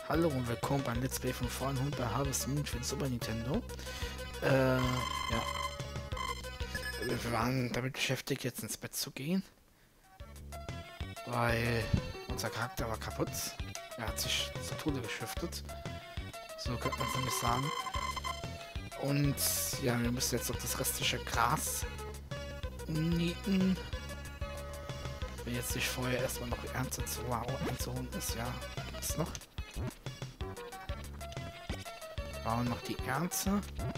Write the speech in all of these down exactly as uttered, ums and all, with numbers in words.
Hallo und willkommen beim Let's Play von Fallen Hund bei Harvest Moon für den Super Nintendo. Äh, ja. Wir waren damit beschäftigt, jetzt ins Bett zu gehen. Weil unser Charakter war kaputt. Er hat sich zu Tode geschiftet. So könnte man es nämlich sagen. Und ja, wir müssen jetzt noch das restliche Gras umnieten. Wenn jetzt nicht vorher erstmal noch Ernte zu einzuholen ist, ja, gibt's noch. Bauen noch die Ernte.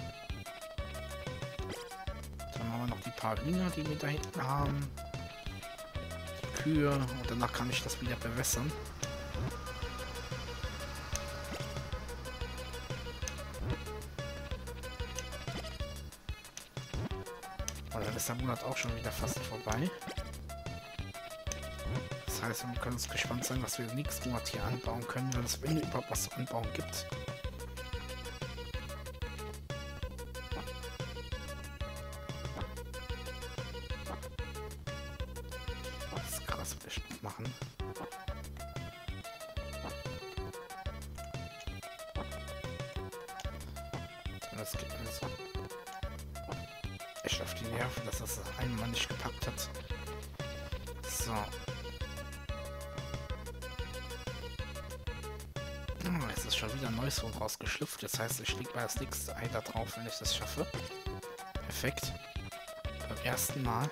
Dann haben wir noch die paar Hühner, die wir da hinten haben. Die Kühe. Und danach kann ich das wieder bewässern. Und dann ist der Monat auch schon wieder fast vorbei. Das heißt, wir können uns gespannt sein, was wir nächsten Monat hier anbauen können, wenn es wenn überhaupt was zu anbauen gibt. Das Gras will ich noch machen. Das geht mir so echt auf die Nerven, dass das ein Mann nicht gepackt hat. So. Oh, jetzt ist schon wieder ein neues Huhn rausgeschlüpft. Das heißt, ich lege mal das nächste Ei da drauf, wenn ich das schaffe. Perfekt. Beim ersten Mal.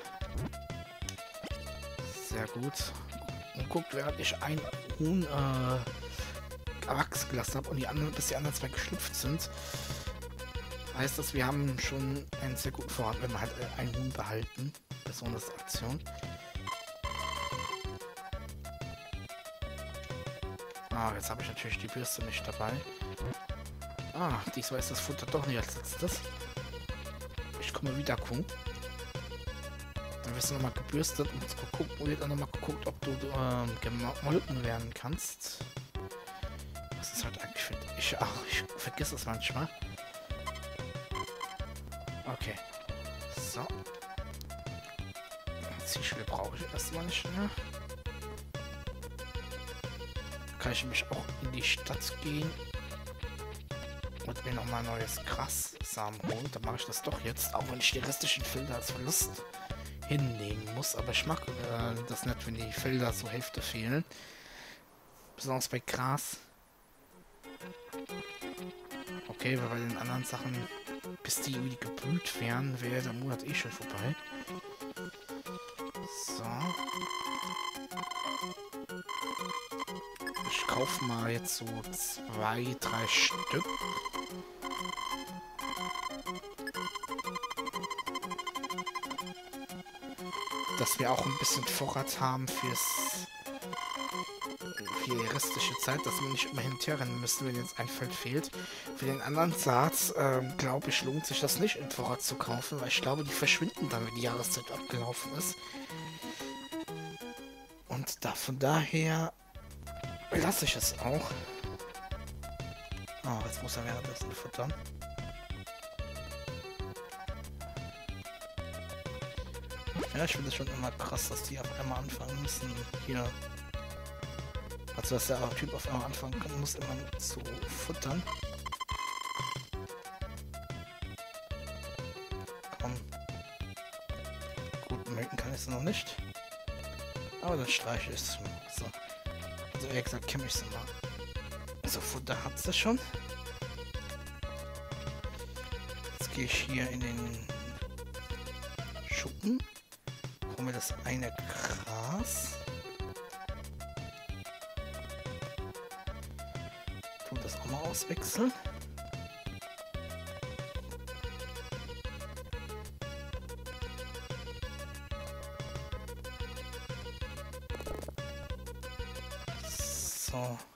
Sehr gut. Und guckt, während ich ein Huhn äh, erwachsen gelassen habe und die anderen, bis die anderen zwei geschlüpft sind, heißt das, wir haben schon einen sehr guten Vorrat, wenn wir halt äh, ein Huhn behalten. Besonders Aktion. Ah, jetzt habe ich natürlich die Bürste nicht dabei. Ah, diesmal ist das Futter doch nicht als letztes. Ich komme wieder gucken. Dann wirst du nochmal gebürstet und jetzt geguckt, und wird dann nochmal geguckt, ob du ähm, gemolken werden kannst. Was ist halt eigentlich für ich ach, ich vergesse es manchmal. Okay. So. Zielschwert brauche ich erstmal nicht mehr. Kann ich nämlich auch in die Stadt gehen und mir nochmal neues Grassamen holen. Dann mache ich das doch jetzt, auch wenn ich die restlichen Felder als Verlust hinnehmen muss. Aber ich mag äh, das nicht, wenn die Felder zur Hälfte fehlen. Besonders bei Gras. Okay, weil bei den anderen Sachen, bis die irgendwie geblüht wären, wäre der Monat eh schon vorbei. So. Ich kaufe mal jetzt so zwei, drei Stück. Dass wir auch ein bisschen Vorrat haben fürs für die restliche Zeit, dass wir nicht immer hinterrennen müssen, wenn jetzt ein Feld fehlt. Für den anderen Saat, ähm, glaube ich, lohnt sich das nicht, in Vorrat zu kaufen, weil ich glaube, die verschwinden dann, wenn die Jahreszeit abgelaufen ist. Und da von daher lasse ich es auch. Oh, jetzt muss er währenddessen futtern. Ja, ich finde es schon immer krass, dass die auf einmal anfangen müssen, hier... Also, dass der Typ auf einmal anfangen kann, muss immer zu futtern. Komm. Gut, melken kann ich es noch nicht. Aber dann streiche ich es. So. Also, ehrlich gesagt, kämme ich sie mal. So, Futter hat sie schon. Jetzt gehe ich hier in den Schuppen. Hol mir das eine Gras. Tu das auch mal auswechseln. So.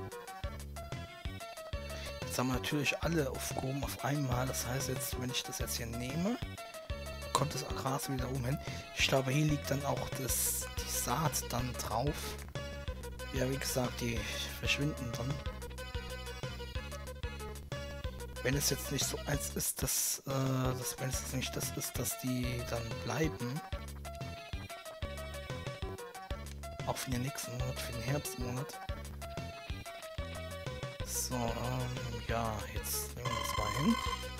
Jetzt haben wir natürlich alle aufgehoben auf einmal. Das heißt jetzt, wenn ich das jetzt hier nehme, kommt das Gras wieder oben hin. Ich glaube, hier liegt dann auch das, die Saat dann drauf. Ja, wie gesagt, die verschwinden dann. Wenn es jetzt nicht so eins ist, dass, äh, dass wenn es nicht das ist, dass die dann bleiben. Auch für den nächsten Monat, für den Herbstmonat. So, ähm, ja, jetzt nehmen wir das mal hin.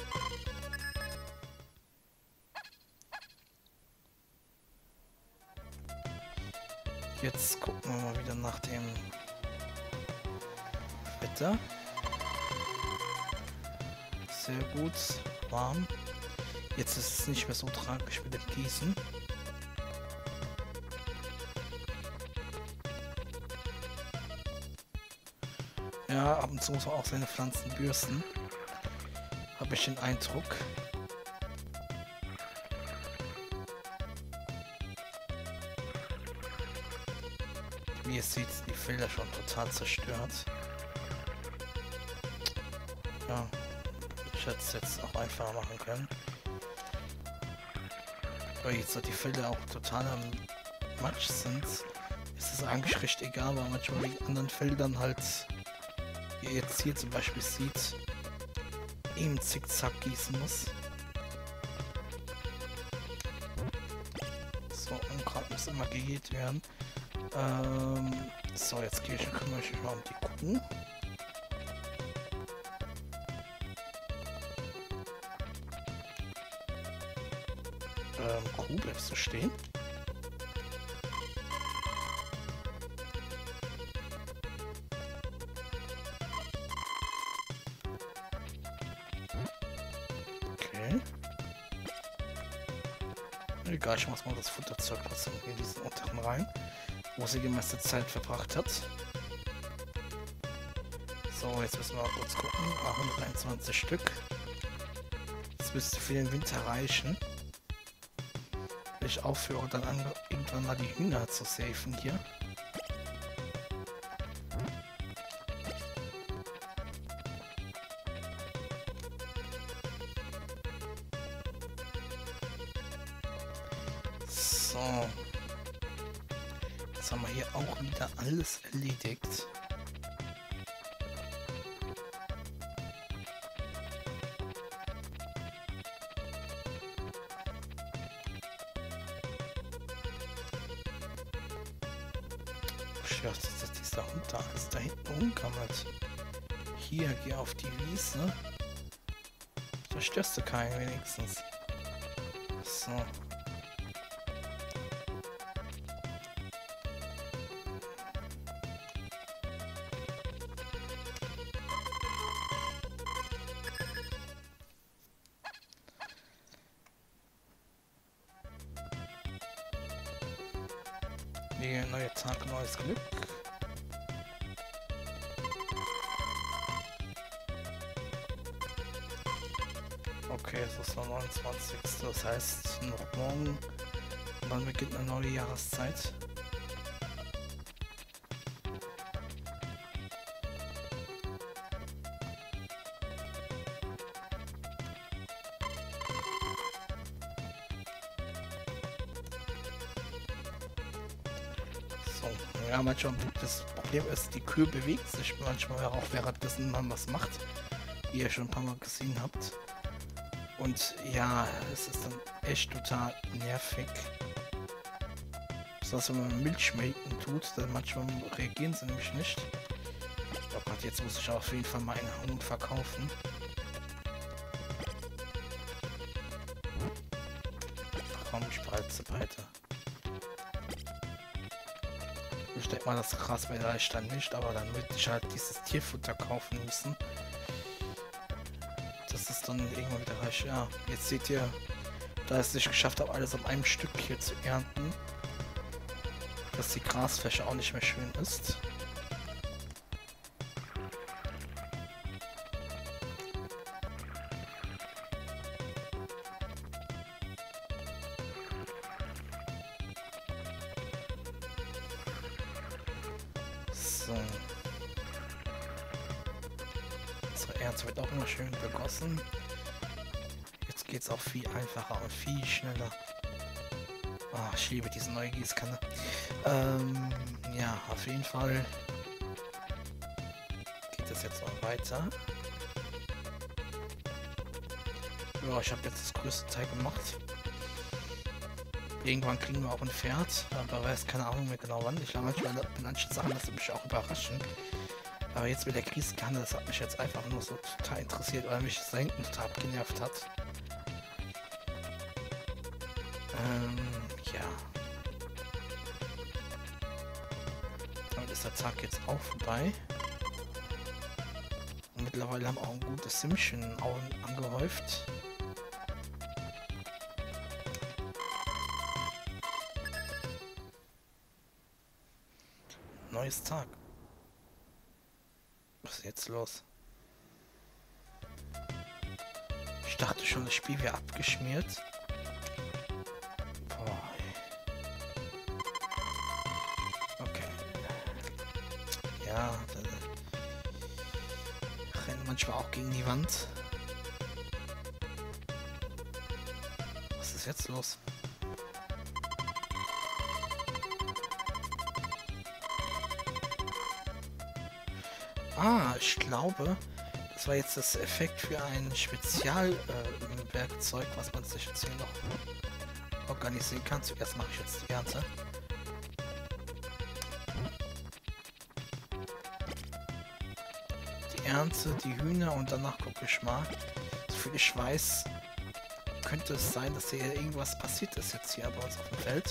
Jetzt gucken wir mal wieder nach dem Wetter. Sehr gut, warm. Jetzt ist es nicht mehr so tragisch mit dem Gießen. Ja, ab und zu muss man auch seine Pflanzen bürsten. Habe ich den Eindruck. Wie ihr seht, sind die Felder schon total zerstört. Ja, ich hätte es jetzt auch einfacher machen können. Weil jetzt die Felder auch total am Matsch sind, ist es eigentlich recht egal, weil manchmal die anderen Feldern halt, wie ihr jetzt hier zum Beispiel seht, eben zickzack gießen muss. So, und gerade muss immer gejäht werden. Ähm, so, jetzt gehe ich und kümmere ich mich mal um die Kuh. Ähm, Kuh, bleibst du stehen? Okay. Egal, ich muss mal das Futterzeug trotzdem in diesen unteren rein, wo sie die meiste Zeit verbracht hat. So, jetzt müssen wir mal kurz gucken. Ah, hunderteinundzwanzig Stück. Das müsste für den Winter reichen. Ich aufhöre dann an, irgendwann mal die Hühner zu safen hier. So. Jetzt haben wir hier auch wieder alles erledigt. Dass dieser Hund da alles da hinten rumkammert. Hier, geh auf die Wiese. Da störst du keinen wenigstens. So. Nee, neuer Tag, neues Glück. Okay, es ist der neunundzwanzigste Das heißt, noch morgen und dann beginnt eine neue Jahreszeit. So, ja, manchmal das Problem ist, die Kühe bewegt sich manchmal auch währenddessen man was macht, wie ihr schon ein paar Mal gesehen habt. Und ja, es ist dann echt total nervig. Besonders wenn man Milch melken tut, dann manchmal reagieren sie nämlich nicht. Oh Gott, jetzt muss ich auf jeden Fall mal einen Hund verkaufen. Komm, ich bereite weiter. Ich denke mal, das Gras reicht dann nicht, aber dann würde ich halt dieses Tierfutter kaufen müssen. Das ist dann irgendwann wieder reich. Ja, jetzt seht ihr, da ich es nicht geschafft habe, alles auf einem Stück hier zu ernten, dass die Grasfläche auch nicht mehr schön ist. So. Unsere Erz wird auch immer schön begossen. Jetzt geht es auch viel einfacher und viel schneller. Oh, ich liebe diese neue Gießkanne. Ähm, ja, auf jeden Fall geht es jetzt noch weiter. Ja, ich habe jetzt das größte Teil gemacht. Irgendwann kriegen wir auch ein Pferd, aber weiß keine Ahnung mehr genau wann. Ich glaube, manchmal in manchen Sachen lasse mich auch überraschen. Aber jetzt mit der Kriegskerne, das hat mich jetzt einfach nur so total interessiert, weil mich das da hinten total genervt hat. Ähm, ja. Damit ist der Tag jetzt auch vorbei. Und mittlerweile haben wir auch ein gutes Sümmchen angehäuft. Neues Tag. Was ist jetzt los? Ich dachte schon, das Spiel wäre abgeschmiert. Boah. Okay. Ja, da rennen manchmal auch gegen die Wand. Was ist jetzt los? Ah, ich glaube, das war jetzt das Effekt für ein Spezialwerkzeug, äh, was man sich jetzt hier noch organisieren kann. Zuerst mache ich jetzt die Ernte. Die Ernte, die Hühner und danach gucke ich mal. Soviel ich weiß, könnte es sein, dass hier irgendwas passiert ist jetzt hier bei uns auf dem Feld.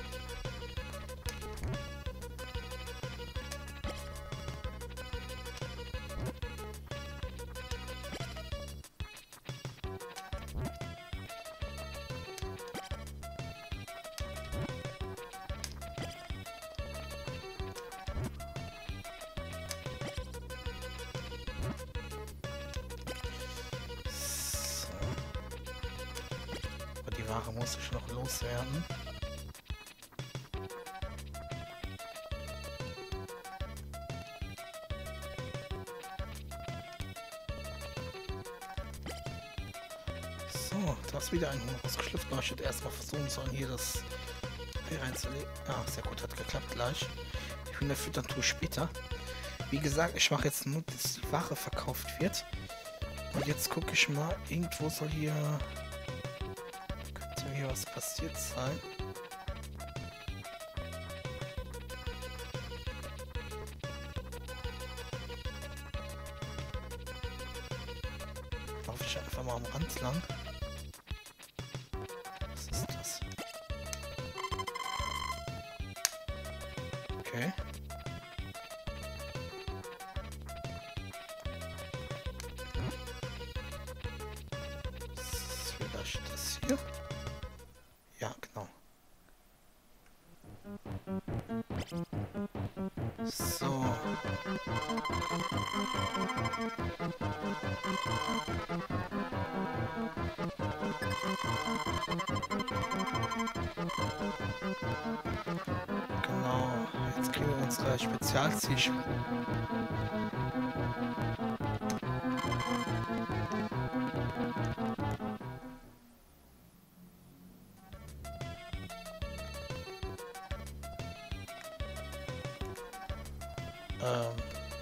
Ware muss ich noch loswerden. So, da ist wieder ein Huhn rausgeschlüpft. Ich hätte erstmal versuchen sollen, hier das hier reinzulegen. Ah, sehr gut, hat geklappt gleich. Die Hühner füttern tue ich später. Wie gesagt, ich mache jetzt nur, dass die Ware verkauft wird. Und jetzt gucke ich mal, irgendwo soll hier... hier was passiert sein. Laufe ich einfach mal am Rand lang. Was ist das? Okay. Ist vielleicht das hier? Ja, genau. So. Genau. Jetzt kriegen wir unsere Spezialziege. Ähm.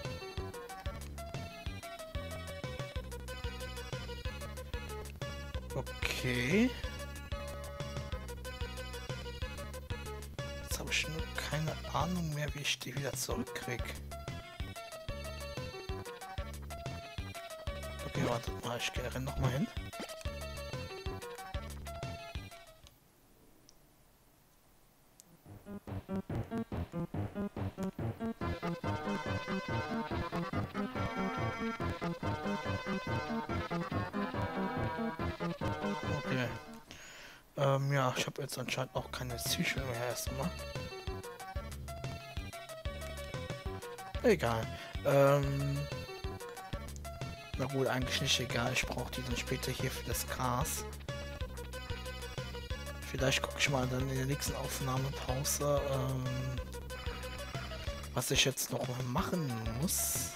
Okay. Jetzt habe ich nur keine Ahnung mehr, wie ich die wieder zurückkriege. Okay, wartet mal, ich gehe noch mal hin. Okay. Ähm, ja, ich habe jetzt anscheinend auch keine Zielschule mehr erstmal. Egal. Ähm. Na gut, eigentlich nicht egal. Ich brauche die dann später hier für das Gras. Vielleicht gucke ich mal dann in der nächsten Aufnahmepause, ähm, was ich jetzt noch machen muss,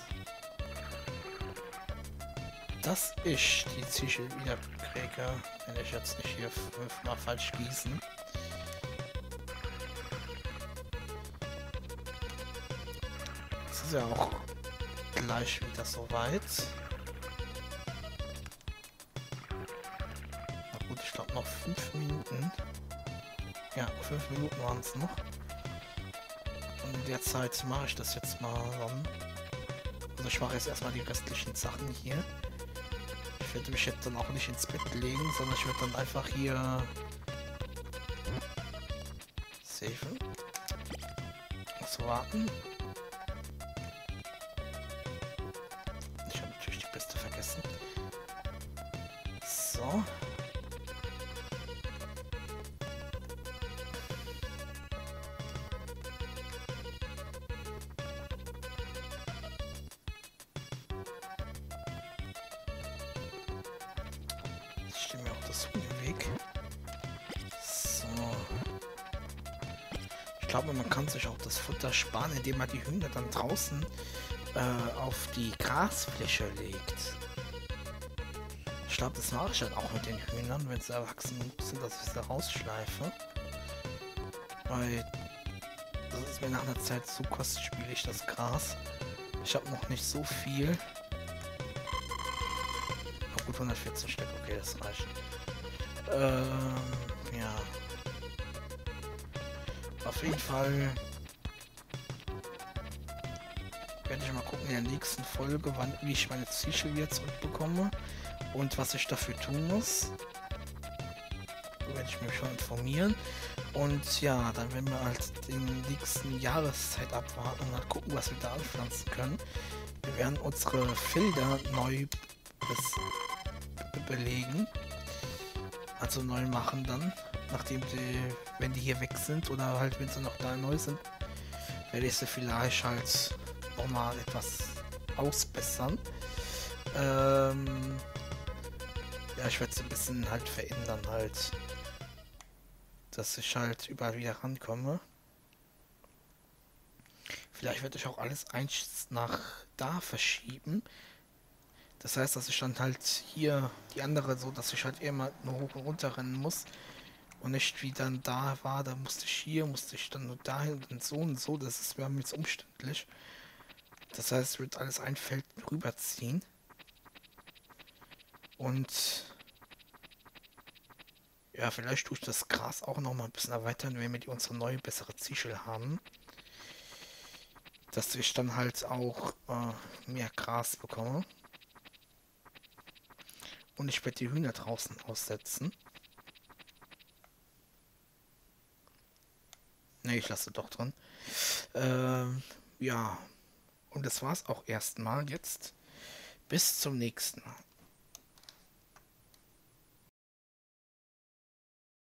dass ich die Ziege wieder kriege, wenn ich jetzt nicht hier fünfmal falsch gießen. Das ist ja auch gleich wieder soweit. Na gut, ich glaube noch fünf Minuten. Ja, fünf Minuten waren es noch. Und in der Zeit mache ich das jetzt mal. Also ich mache jetzt erstmal die restlichen Sachen hier. Ich werde mich jetzt dann auch nicht ins Bett legen, sondern ich werde dann einfach hier safen. Muss warten. Ich habe natürlich die Beste vergessen. So. Ich stehe mir auch das Huhn im Weg. So. Ich glaube, man kann sich auch das Futter sparen, indem man die Hühner dann draußen äh, auf die Grasfläche legt. Ich glaube, das mache ich dann auch mit den Hühnern, wenn sie erwachsen sind, dass ich sie rausschleife. Weil das ist mir nach einer Zeit zu kostspielig, das Gras. Ich habe noch nicht so viel. Oh, gut, hundertvierzehn Stück, okay, das reicht. Ähm, ja. Auf jeden Fall werde ich mal gucken in der nächsten Folge, wann wie ich meine Ziegel wieder zurückbekomme und was ich dafür tun muss. Da werde ich mich schon informieren. Und ja, dann werden wir halt den nächsten Jahreszeit abwarten und mal gucken, was wir da anpflanzen können. Wir werden unsere Felder neu belegen. Also neu machen dann, nachdem die, wenn die hier weg sind oder halt wenn sie noch da neu sind, werde ich sie vielleicht halt nochmal etwas ausbessern. Ähm, ja, ich werde sie ein bisschen halt verändern halt, dass ich halt überall wieder rankomme. Vielleicht werde ich auch alles eins nach da verschieben. Das heißt, dass ich dann halt hier die andere so, dass ich halt immer nur hoch und runter rennen muss. Und nicht wie dann da war, da musste ich hier, musste ich dann nur dahin und so und so. Das ist mir jetzt umständlich. Das heißt, es wird alles ein Feld rüberziehen. Und ja, vielleicht tue ich das Gras auch noch mal ein bisschen erweitern, wenn wir die unsere neue, bessere Ziegel haben. Dass ich dann halt auch äh, mehr Gras bekomme. Und ich werde die Hühner draußen aussetzen. Ne, ich lasse doch drin. Ähm, ja. Und das war's auch erstmal jetzt. Bis zum nächsten Mal.